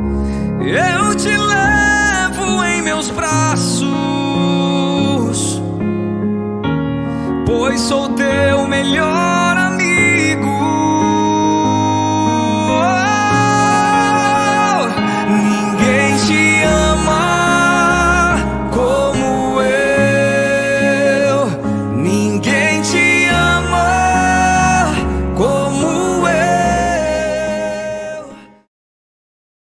eu te levo em meus braços, pois sou teu melhor